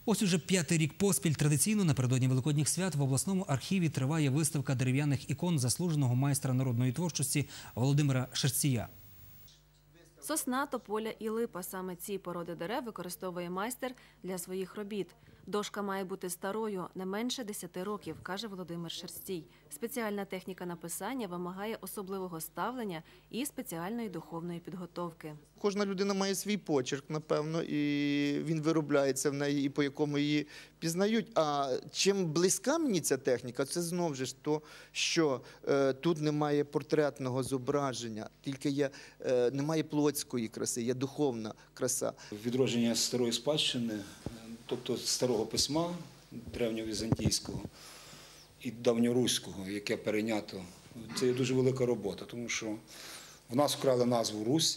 Ось уже 5-й рік поспіль традиційно напередодні Великодніх свят в обласному архіві триває виставка дерев'яних ікон заслуженого майстра народної творчості Володимира Шерстія. Сосна, тополя і липа – саме ці породи дерев використовує майстер для своїх робіт. Дошка має бути старою, не менше 10 років, каже Володимир Шерстій. Спеціальна техніка написання вимагає особливого ставлення і спеціальної духовної підготовки. Кожна людина має свій почерк, напевно, і він виробляється в неї, і по якому її пізнають. А чим близька мені ця техніка, це знову ж то, що тут немає портретного зображення, тільки немає плотської краси, є духовна краса. Відродження старої спадщини, тобто старого письма, древньовізантійського і давньоруського, яке перейнято, це є дуже велика робота, тому що в нас вкрали назву Русь,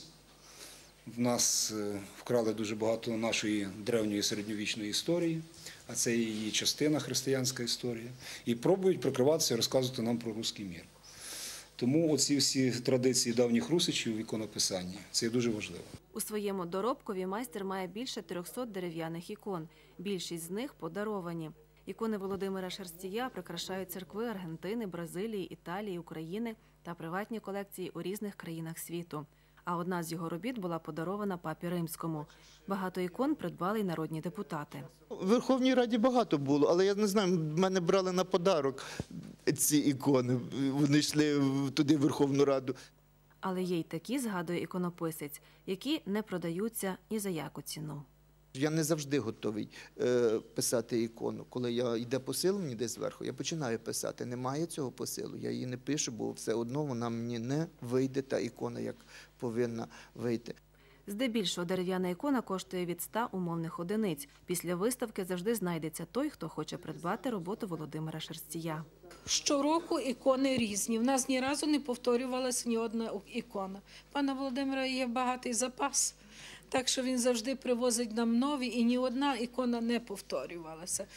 в нас вкрали дуже багато нашої древньої середньовічної історії, а це її частина, християнська історія, і пробують прикриватися і розказувати нам про руський мір. Тому оці всі традиції давніх русичів в іконописанні – це дуже важливо. У своєму доробкові майстер має більше 300 дерев'яних ікон. Більшість з них подаровані. Ікони Володимира Шерстія прикрашають церкви Аргентини, Бразилії, Італії, України та приватні колекції у різних країнах світу. А одна з його робіт була подарована папі Римському. Багато ікон придбали й народні депутати. В Верховній Раді багато було, але я не знаю, мене брали на подарок ці ікони, вони йшли туди в Верховну Раду. Але є й такі, згадує іконописець, які не продаються ні за яку ціну. Я не завжди готовий писати ікону. Коли йде посил мені десь зверху, я починаю писати. Немає цього посилу, я її не пишу, бо все одно вона мені не вийде, та ікона, як повинна вийти. Здебільшого дерев'яна ікона коштує від 100 умовних одиниць. Після виставки завжди знайдеться той, хто хоче придбати роботу Володимира Шерстія. Щороку ікони різні. В нас ні разу не повторювалася ні одна ікона. Пана Володимира є багатий запас, так що він завжди привозить нам нові, і ні одна ікона не повторювалася.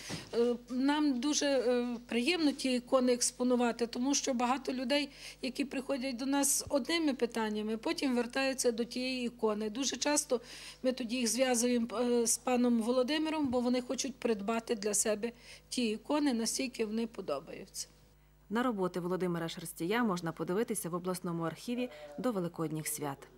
Нам дуже приємно ті ікони експонувати, тому що багато людей, які приходять до нас з одними питаннями, потім вертаються до тієї ікони. Дуже часто ми тоді їх зв'язуємо з паном Володимиром, бо вони хочуть придбати для себе ті ікони, настільки вони подобаються. На роботи Володимира Шерстія можна подивитися в обласному архіві до Великодніх свят.